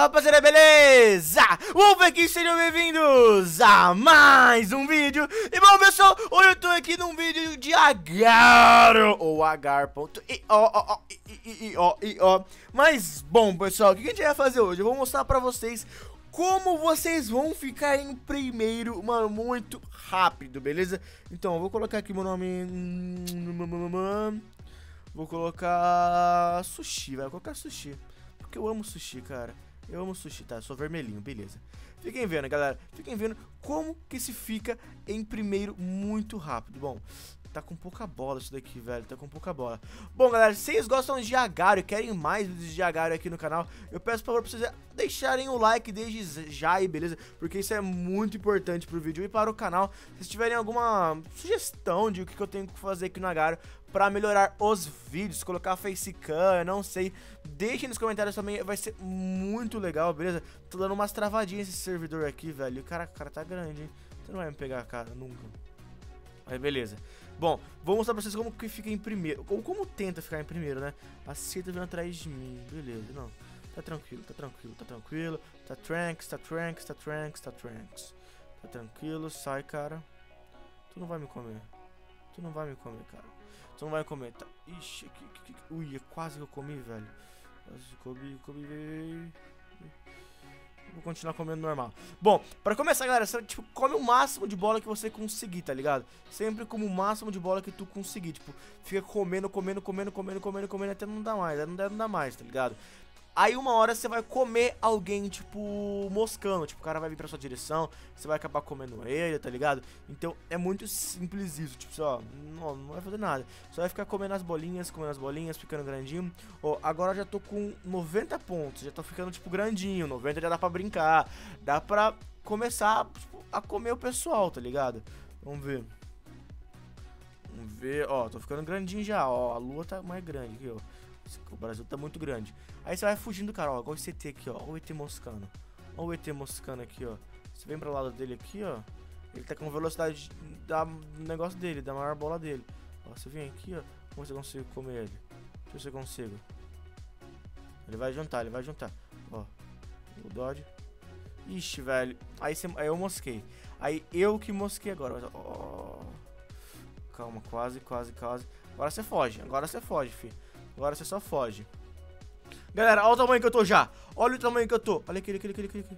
rapaziada, beleza? Vamos aqui, sejam bem-vindos a mais um vídeo. E bom, pessoal, hoje eu tô aqui num vídeo de Agar, ou agar.io. Mas, bom, pessoal, o que a gente vai fazer hoje? Eu vou mostrar pra vocês como vocês vão ficar em primeiro, mano, muito rápido, beleza? Então, eu vou colocar aqui meu nome. Vou colocar sushi, vai colocar sushi. Porque eu amo sushi, cara. Eu amo sushi, tá? Eu sou vermelhinho, beleza. Fiquem vendo, galera. Fiquem vendo como que se fica em primeiro muito rápido. Bom, tá com pouca bola isso daqui, velho. Tá com pouca bola. Bom, galera, se vocês gostam de Agar e querem mais vídeos de Agar aqui no canal, eu peço, por favor, pra vocês deixarem o like desde já aí, beleza? Porque isso é muito importante pro vídeo e para o canal. Se vocês tiverem alguma sugestão de o que eu tenho que fazer aqui no Agar pra melhorar os vídeos, colocar facecam, eu não sei, deixem nos comentários também, vai ser muito legal, beleza? Tô dando umas travadinhas esse servidor aqui, velho. Cara, o cara tá grande, hein? Você não vai me pegar, cara, nunca. Aí, beleza. Bom, vou mostrar pra vocês como que fica em primeiro, ou como tenta ficar em primeiro, né? A Cita vindo atrás de mim, beleza, não. Tá tranquilo, tá tranquilo, tá tranquilo. Tá tranks, tá tranks, tá tranks, tá tranks. Tá tranquilo, sai, cara. Tu não vai me comer. Tu não vai me comer, cara. Tu não vai comer, tá? Ixi, ui, quase que eu comi, velho. Quase comi. Vou continuar comendo normal. Bom, pra começar, galera, você, tipo, come o máximo de bola que você conseguir, tá ligado? Sempre como o máximo de bola que tu conseguir. Tipo, fica comendo até não dá mais. Aí não dá mais, tá ligado? Aí uma hora você vai comer alguém, tipo, moscando. Tipo, o cara vai vir pra sua direção, você vai acabar comendo ele, tá ligado? Então é muito simples isso. Tipo, só, não vai fazer nada. Só vai ficar comendo as bolinhas, ficando grandinho. Ó, agora eu já tô com 90 pontos. Já tô ficando, tipo, grandinho. 90 já dá pra brincar. Dá pra começar, tipo, a comer o pessoal, tá ligado? Vamos ver. Vamos ver, ó, tô ficando grandinho já, ó. A lua tá mais grande aqui, ó. O Brasil tá muito grande. Aí você vai fugindo, cara, ó. Igual esse ET aqui, ó. Ó o ET moscando. Ó o ET moscando aqui, ó. Você vem pro lado dele aqui, ó. Ele tá com velocidade do negócio dele, da maior bola dele. Ó, você vem aqui, ó. Como você consegue comer ele? Deixa eu ver se eu consigo. Ele vai juntar, Ó. O dodge. Ixi, velho. Aí eu mosquei. Aí eu que mosquei agora. Ó. Calma, quase. Agora você foge, fi. Agora você só foge. Galera, olha o tamanho que eu tô já. Olha o tamanho que eu tô. Olha aquele.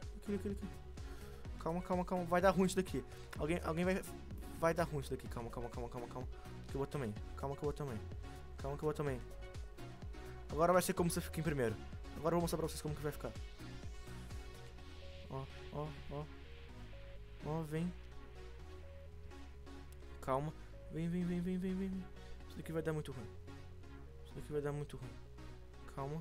Calma. Vai dar ruim isso daqui. Alguém vai dar ruim isso daqui. Calma. Que eu vou também. Calma que eu vou também. Agora vai ser como você fica em primeiro. Agora eu vou mostrar pra vocês como que vai ficar. Ó, vem. Calma. Vem. Isso daqui vai dar muito ruim. Calma.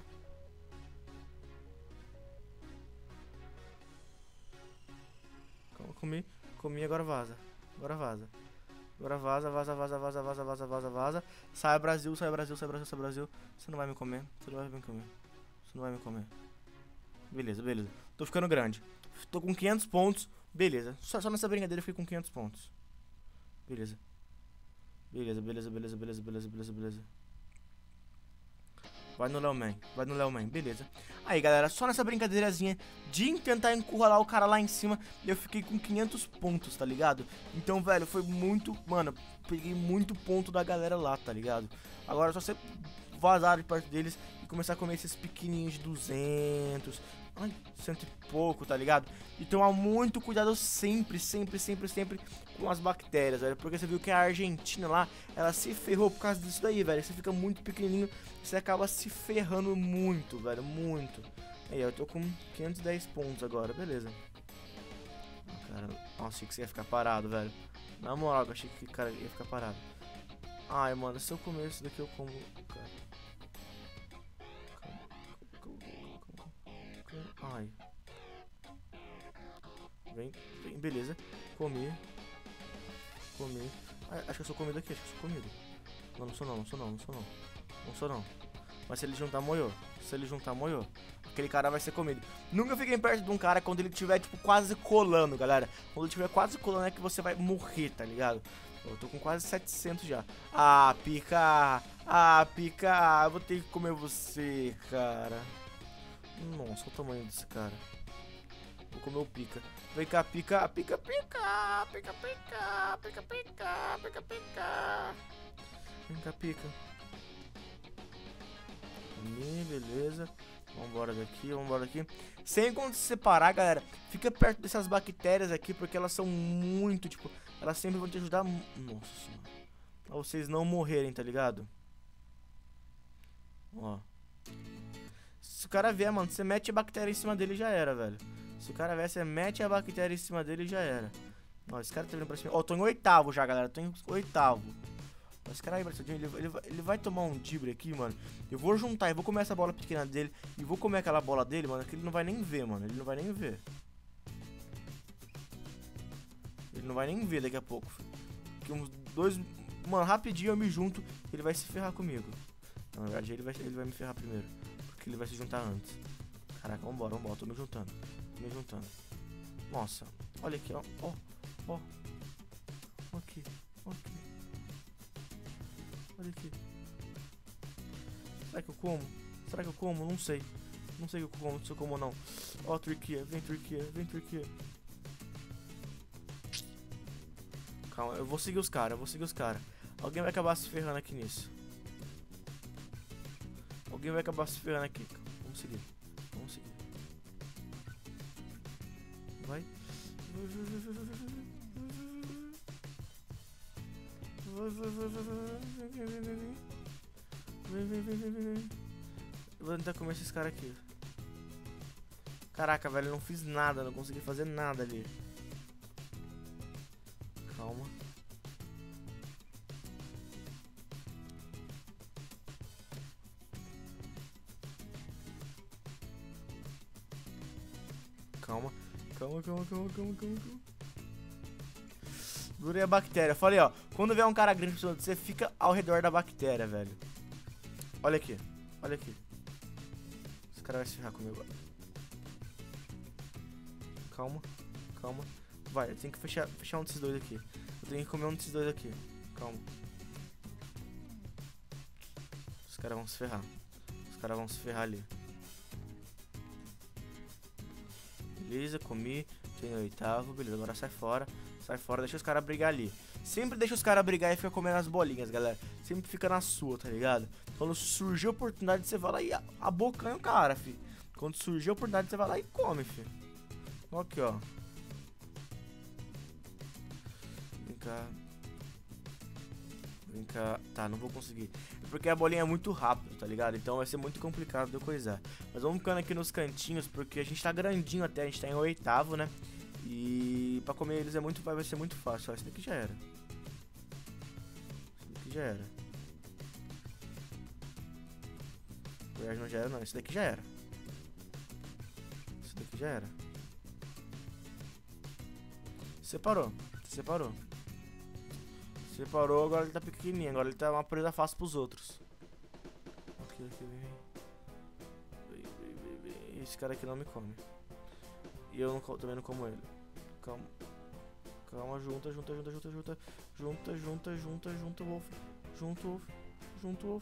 Comi, agora vaza. Vaza. Sai Brasil. Você não vai me comer. Beleza. Tô ficando grande. Tô com 500 pontos. Beleza. Só nessa brincadeira eu fiquei com 500 pontos. Beleza. Vai no Léo Man, beleza. Aí, galera, só nessa brincadeirazinha de tentar encurralar o cara lá em cima, eu fiquei com 500 pontos, tá ligado? Então, velho, foi muito... Mano, peguei muito ponto da galera lá, tá ligado? Agora é só você vazar de perto deles e começar a comer esses pequenininhos de 200... Ai, 100 e pouco, tá ligado? E tomar muito cuidado sempre com as bactérias, velho. Porque você viu que a Argentina lá, ela se ferrou por causa disso daí, velho. Você fica muito pequenininho, você acaba se ferrando muito, velho, muito. Aí, eu tô com 510 pontos agora, beleza. Cara, nossa, achei que você ia ficar parado, velho. Na moral, eu achei que o cara ia ficar parado. Ai, mano, se eu comer isso daqui, eu como, cara. Ai. Vem, beleza. Comi. Ai, acho que eu sou comido aqui, Não sou não. Mas se ele juntar, moiou. Aquele cara vai ser comido. Nunca fiquem perto de um cara quando ele estiver, tipo, quase colando, galera. Quando ele estiver quase colando é que você vai morrer, tá ligado? Eu tô com quase 700 já. Pica. Eu vou ter que comer você, cara. Nossa, olha o tamanho desse cara. Vou comer o pica. Vem cá, pica, pica, pica, pica, pica, pica, pica, pica, pica. Vem cá, pica. Beleza. Vambora daqui, vambora daqui. Sem quando se separar, galera, fica perto dessas bactérias aqui, porque elas são muito, tipo, elas sempre vão te ajudar. Nossa senhora. Pra vocês não morrerem, tá ligado? Ó. Se o cara vier, mano, você mete a bactéria em cima dele e já era, velho. Se o cara vier, você mete a bactéria em cima dele e já era. Ó, esse cara tá vindo pra cima. Ó, tô em 8º já, galera. Tô em 8º. Esse cara aí, ele vai tomar um dibre aqui, mano. Eu vou juntar, eu vou comer essa bola pequena dele e vou comer aquela bola dele, mano, que ele não vai nem ver, mano. Ele não vai nem ver. Ele não vai nem ver daqui a pouco. Porque uns 2... Mano, rapidinho eu me junto e ele vai se ferrar comigo. Não, na verdade, ele vai me ferrar primeiro. Porque ele vai se juntar antes. Caraca, vambora, vambora. Tô me juntando. Tô me juntando. Nossa. Olha aqui, ó. Ó, ó. Aqui, aqui. Olha aqui. Será que eu como? Será que eu como? Não sei. Não sei se eu como, se eu como ou não. Ó, Turquia. Vem, Turquia. Vem, Turquia. Calma, eu vou seguir os caras. Eu vou seguir os caras. Alguém vai acabar se ferrando aqui nisso. Alguém vai acabar se ferrando aqui. Vamos seguir. Vamos seguir. Vai. Vem. Eu vou tentar comer esses caras aqui. Caraca, velho, eu não fiz nada. Não consegui fazer nada ali. Calma. Calma. Durei a bactéria. Falei, ó. Quando vier um cara grande, você fica ao redor da bactéria, velho. Olha aqui. Olha aqui. Esse cara vai se ferrar comigo agora. Calma. Calma. Vai, eu tenho que fechar um desses dois aqui. Eu tenho que comer um desses dois aqui. Calma. Os caras vão se ferrar. Os caras vão se ferrar ali. Beleza, comi. Tô em 8º. Beleza, agora sai fora. Sai fora, deixa os caras brigar ali. Sempre deixa os caras brigar e fica comendo as bolinhas, galera. Sempre fica na sua, tá ligado? Quando surgir a oportunidade, você vai lá e abocanha o cara, fi. Quando surgir a oportunidade, você vai lá e come, fi. Aqui, ó. Vem cá. Vem cá. Tá, não vou conseguir. É porque a bolinha é muito rápido, tá ligado? Então vai ser muito complicado de eu coisar. Mas vamos ficando aqui nos cantinhos, porque a gente tá grandinho até. A gente tá em 8º, né? E pra comer eles vai ser muito fácil. Ó, esse daqui já era. Esse daqui já era. Na verdade não já era, não. Esse daqui já era. Esse daqui já era. Separou. Separou. Separou, agora ele tá pequenininho. Agora ele tá uma presa fácil pros outros. Aqui, vem. Esse cara aqui não me come. E eu também não como ele. Calma. Calma, junta, Wolf. Junta, Wolf.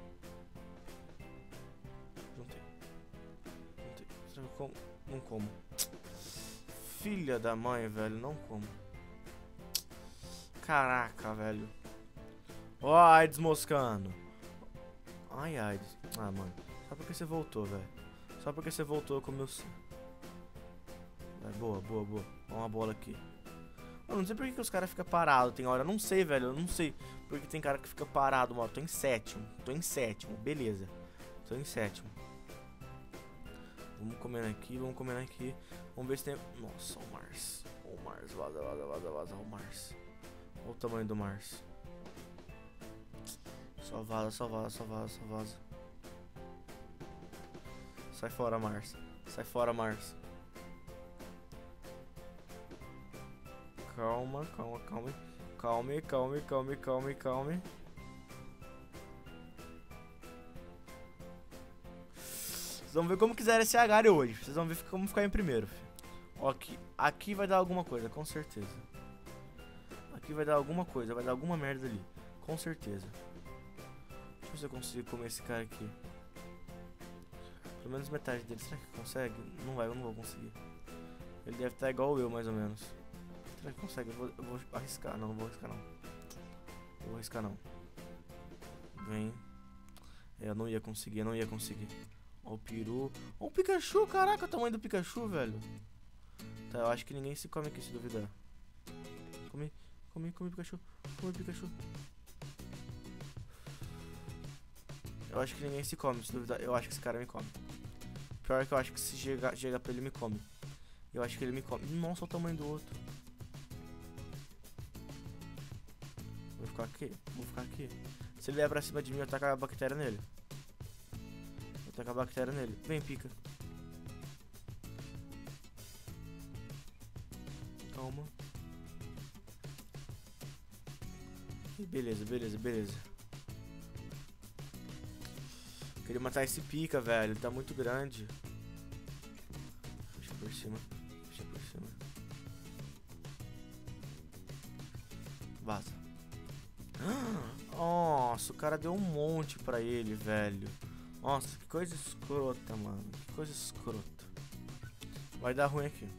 Juntei. Será que eu como? Não como. Filha da mãe, velho, não como. Caraca, velho. Ó, Aides moscando. Ai, Aides. Ah, mano. Só porque você voltou, velho. Só porque você voltou, eu comi o... Boa. Ó uma bola aqui. Eu não sei por que os caras ficam parados. Tem hora, eu não sei, velho. Eu não sei porque tem cara que fica parado, mano. Tô em sétimo. Beleza. Tô em 7º. Vamos comendo aqui. Vamos ver se tem... Nossa, o Mars. O Mars, vaza. O Mars. Olha o tamanho do Mars. Só vaza. Sai fora, Mars. Calma. Vocês vão ver como quiser esse Agari hoje. Vocês vão ver como ficar em primeiro. Ó, aqui vai dar alguma coisa, com certeza. Aqui vai dar alguma coisa, vai dar alguma merda ali. Com certeza. Deixa eu ver se eu consigo comer esse cara aqui. Pelo menos metade dele. Será que consegue? Não vai, eu não vou conseguir. Ele deve estar igual eu, mais ou menos. Será que consegue? Eu vou arriscar. Não vou arriscar não. Eu vou arriscar não. Vem. Eu não ia conseguir, Ó o peru. Ó o Pikachu, caraca, o tamanho do Pikachu, velho. Tá, eu acho que ninguém se come aqui, se duvidar. Come Pikachu. Come Pikachu. Eu acho que ninguém se come, se duvidar. Eu acho que esse cara me come. Pior é que eu acho que se chega pra ele, me come. Eu acho que ele me come. Nossa, olha o tamanho do outro. Vou ficar aqui. Se ele vier pra cima de mim, eu taco a bactéria nele. Vem, pica. Calma. Beleza. Queria matar esse pica, velho. Ele tá muito grande. Puxa por cima. Vaza. Nossa, o cara deu um monte pra ele, velho. Nossa, que coisa escrota, mano. Que coisa escrota. Vai dar ruim aqui.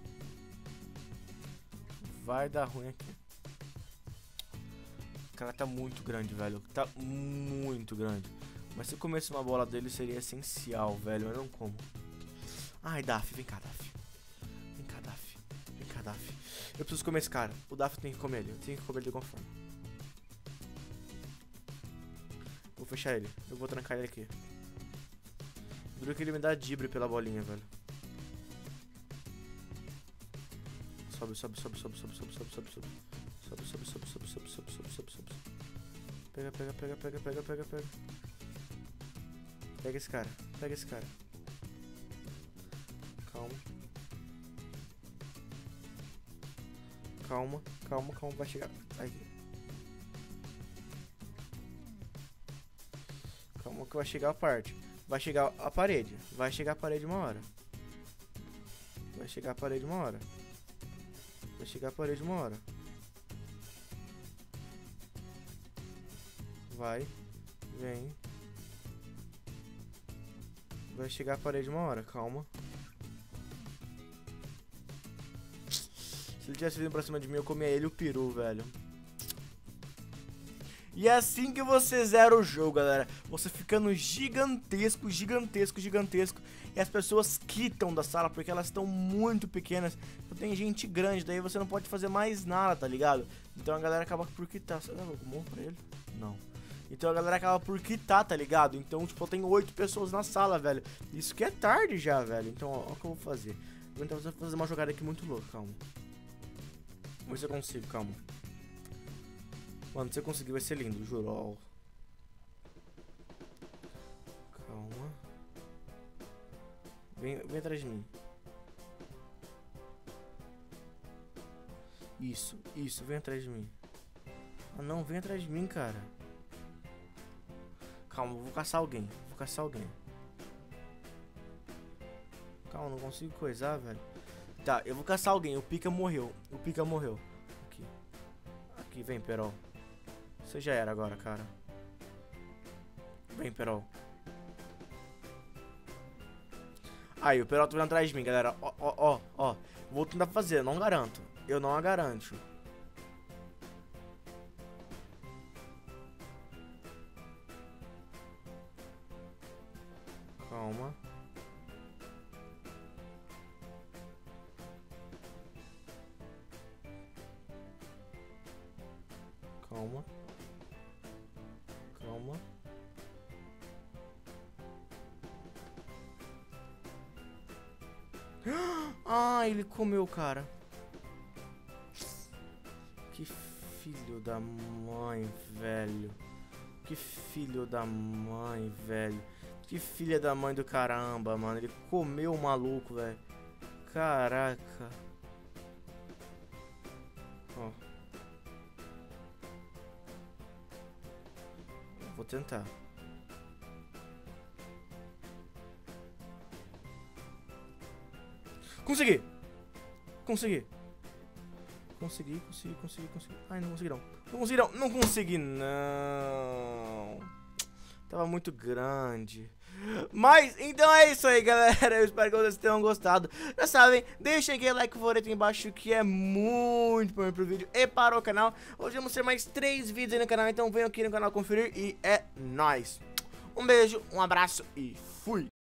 O cara tá muito grande, velho. Tá muito grande. Mas se eu comesse uma bola dele seria essencial, velho. Eu não como. Ai, Daff, vem cá, Daff. Eu preciso comer esse cara. O Daff tem que comer ele. Eu tenho que comer ele de alguma forma. Vou fechar ele. Eu vou trancar ele aqui. Duro que ele me dá dibre pela bolinha, velho. Sobe. Pega. Pega esse cara. Calma, vai chegar. Aqui. Calma que vai chegar a parte. Vai chegar a parede uma hora. Vai. Vem. Vai chegar a parede uma hora, calma. Se ele tivesse vindo pra cima de mim, eu comia ele e o peru, velho. E é assim que você zera o jogo, galera. Você ficando gigantesco. E as pessoas quitam da sala porque elas estão muito pequenas. Então tem gente grande, daí você não pode fazer mais nada, tá ligado? Então a galera acaba por quitar. Será que eu morro pra ele? Não. Então a galera acaba por quitar, tá ligado? Então, tipo, eu tenho 8 pessoas na sala, velho. Isso que é tarde já, velho. Então, ó o que eu vou fazer. Vou tentar fazer uma jogada aqui muito louca, calma. Vamos ver se eu consigo, calma. Mano, se eu conseguir vai ser lindo, juro, ó. Calma. Vem atrás de mim. Isso, vem atrás de mim. Ah não, vem atrás de mim, cara. Calma, eu vou caçar alguém. Calma, não consigo coisar, velho. Tá, eu vou caçar alguém. O Pica morreu. Aqui, vem, Perol. Você já era agora, cara. Vem, Perol. Aí, o Perol tá vindo atrás de mim, galera. Ó. Vou tentar fazer, eu não garanto. Calma. Ah, ele comeu o cara. Que filho da mãe, velho. Que filha da mãe do caramba, mano. Ele comeu o maluco, velho. Caraca. Ó. Vou tentar. Consegui. Ai, não consegui não. Tava muito grande. Mas, então é isso aí, galera. Eu espero que vocês tenham gostado. Já sabem, deixem aquele like favorito aí embaixo, que é muito bom pro vídeo e para o canal. Hoje vamos ter mais 3 vídeos aí no canal, então venham aqui no canal conferir e é nóis. Um beijo, um abraço e fui!